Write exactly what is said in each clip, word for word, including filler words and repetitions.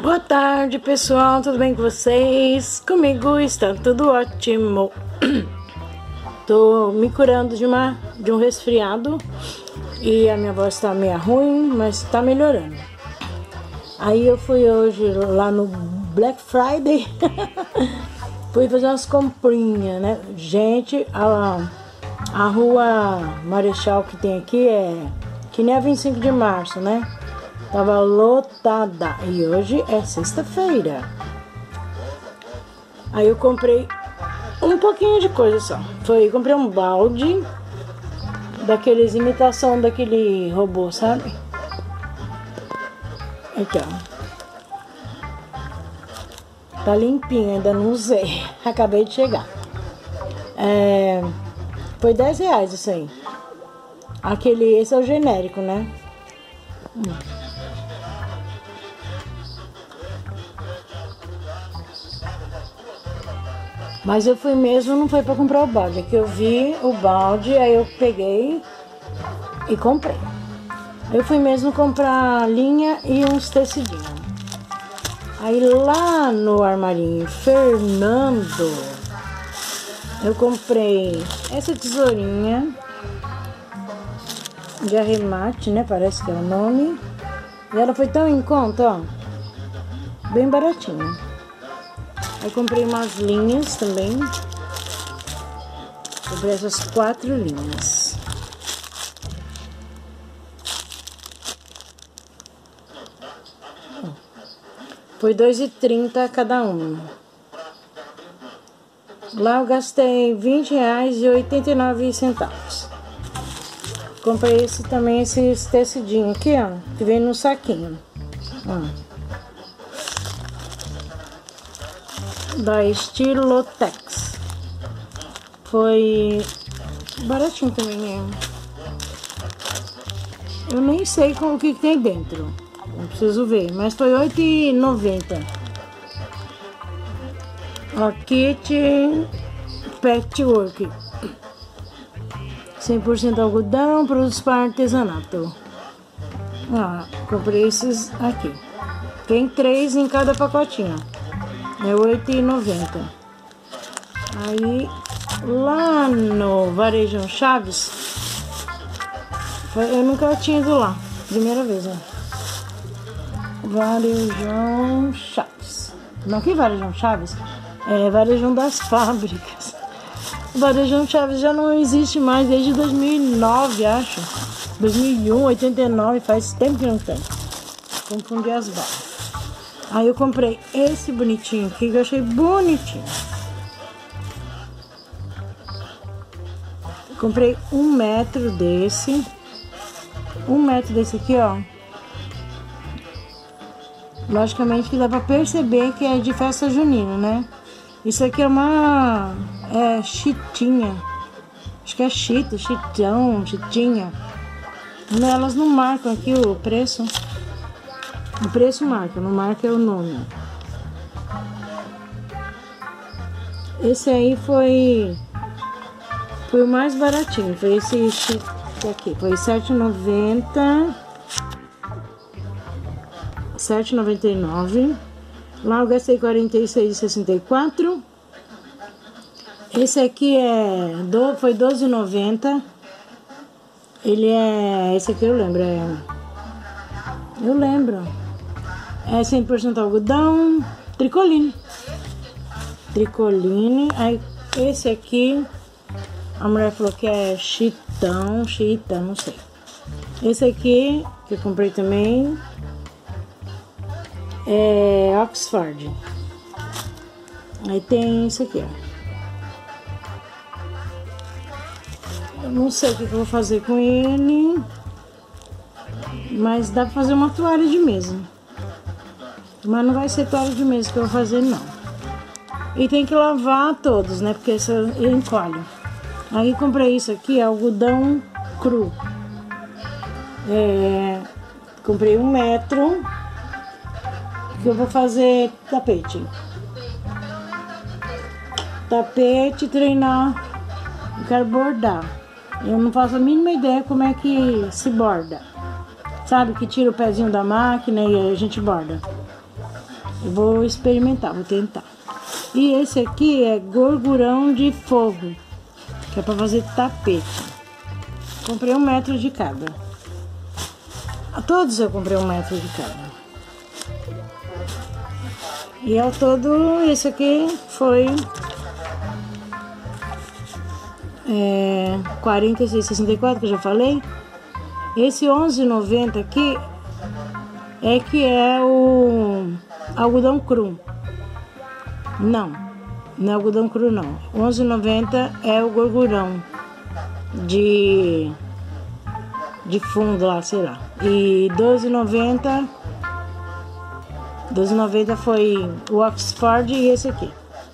Boa tarde, pessoal, tudo bem com vocês? Comigo está tudo ótimo. Tô me curando de, uma, de um resfriado e a minha voz está meio ruim, mas tá melhorando. Aí eu fui hoje lá no Black Friday, fui fazer umas comprinhas, né? Gente, a, a rua Marechal que tem aqui é que nem a vinte e cinco de março, né? Tava lotada e hoje é sexta-feira. Aí eu comprei um pouquinho de coisa só. Foi, comprei um balde daqueles imitação daquele robô, sabe? Aqui, ó. Tá limpinho, ainda não usei. Acabei de chegar. É, foi dez reais isso aí. Aquele, esse é o genérico, né? Hum. Mas eu fui mesmo, não foi pra comprar o balde. É que eu vi o balde, aí eu peguei e comprei. Eu fui mesmo comprar linha e uns tecidinhos. Aí lá no armarinho Fernando, eu comprei essa tesourinha de arremate, né? Parece que é o nome. E ela foi tão em conta, ó. Bem baratinha. Aí comprei umas linhas também. Comprei essas quatro linhas. Foi dois e trinta cada uma. Lá eu gastei vinte reais e oitenta e nove centavos. Comprei esse também, esses tecidinhos aqui, ó. Que vem no saquinho. Ó. Da Estilotex. Foi baratinho também mesmo. Eu nem sei com o que, que tem dentro. Não preciso ver, mas foi oito e noventa. Ó, kit patchwork. cem por cento algodão, produtos para artesanato. Ó, comprei esses aqui. Tem três em cada pacotinho. É oito e noventa. Aí, lá no Varejão Chaves, eu nunca tinha ido lá. Primeira vez, ó. Varejão Chaves. Não, que Varejão Chaves? É Varejão das Fábricas. O Varejão Chaves já não existe mais desde dois mil e nove, acho. dois mil e um, oitenta e nove, faz tempo que não tem. Confundi as balas. Aí eu comprei esse bonitinho aqui, que eu achei bonitinho. Comprei um metro desse. Um metro desse aqui, ó. Logicamente que dá pra perceber que é de festa junina, né? Isso aqui é uma... é chitinha. Acho que é chita, chitão, chitinha. Elas não marcam aqui o preço. O preço marca, não marca o nome. Esse aí foi foi o mais baratinho, foi esse aqui, foi sete reais e noventa centavos. sete reais e noventa e nove centavos. Lá eu gastei quarenta e seis reais e sessenta e quatro centavos. Esse aqui é do, foi doze reais e noventa centavos. Ele é, esse aqui eu lembro, é eu lembro. É cem por cento algodão, tricoline. Tricoline. Aí esse aqui, a mulher falou que é chitão, chita, não sei. Esse aqui, que eu comprei também, é Oxford. Aí tem esse aqui, ó. Eu não sei o que eu vou fazer com ele, mas dá pra fazer uma toalha de mesa. Mas não vai ser toalha de mesa que eu vou fazer, não. E tem que lavar todos, né? Porque esse eu encolho. Aí comprei isso aqui, algodão cru. É, comprei um metro. Que eu vou fazer tapete. Tapete, treinar. Eu quero bordar. Eu não faço a mínima ideia como é que se borda. Sabe, que tira o pezinho da máquina e a gente borda. Eu vou experimentar, vou tentar. E esse aqui é gorgurão de fogo, que é pra fazer tapete. Comprei um metro de cada. A todos eu comprei um metro de cada. E ao todo, esse aqui foi é, quarenta e seis reais e sessenta e quatro centavos, que eu já falei. Esse onze reais e noventa centavos aqui é que é o algodão cru. Não, não é algodão cru não. onze reais e noventa centavos é o gorgurão de, de fundo lá, sei lá. E doze reais e noventa centavos doze reais e noventa centavos foi o Oxford e esse aqui.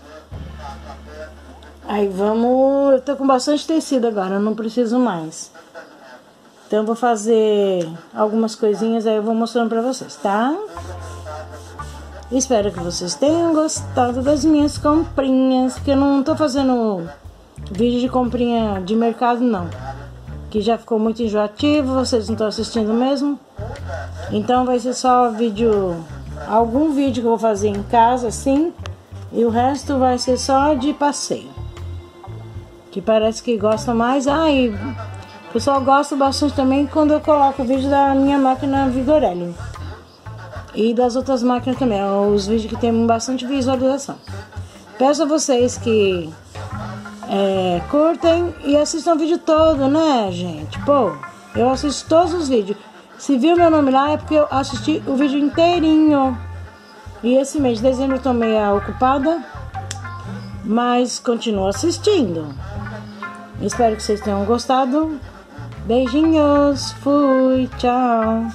Aí vamos... Eu tô com bastante tecido agora, eu não preciso mais. Então eu vou fazer algumas coisinhas, aí eu vou mostrando pra vocês, tá? Espero que vocês tenham gostado das minhas comprinhas, que eu não tô fazendo vídeo de comprinha de mercado não, que já ficou muito enjoativo, vocês não estão assistindo mesmo. Então vai ser só vídeo, algum vídeo que eu vou fazer em casa assim, e o resto vai ser só de passeio, que parece que gosta mais. Ah, e o pessoal gosta bastante também quando eu coloco o vídeo da minha máquina Vigorelli. E das outras máquinas também, os vídeos que tem bastante visualização. Peço a vocês que é, curtem e assistam o vídeo todo, né, gente? Pô, eu assisto todos os vídeos. Se viu meu nome lá é porque eu assisti o vídeo inteirinho. E esse mês de dezembro eu tô meio ocupada, mas continuo assistindo. Espero que vocês tenham gostado. Beijinhos, fui, tchau.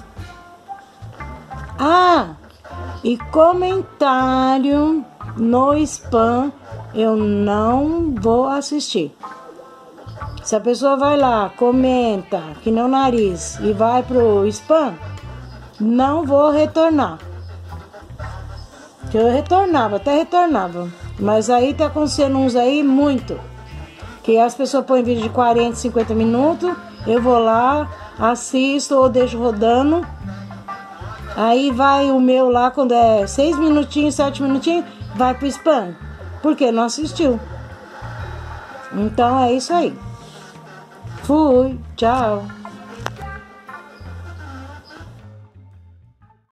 Ah, e comentário no spam eu não vou assistir. Se a pessoa vai lá, comenta, que nem o nariz, e vai pro spam, não vou retornar. Que eu retornava, até retornava. Mas aí tá acontecendo uns aí muito. Que as pessoas põem vídeo de quarenta, cinquenta minutos, eu vou lá, assisto ou deixo rodando. Aí vai o meu lá, quando é seis minutinhos, sete minutinhos, vai pro spam. Porque não assistiu. Então é isso aí. Fui, tchau.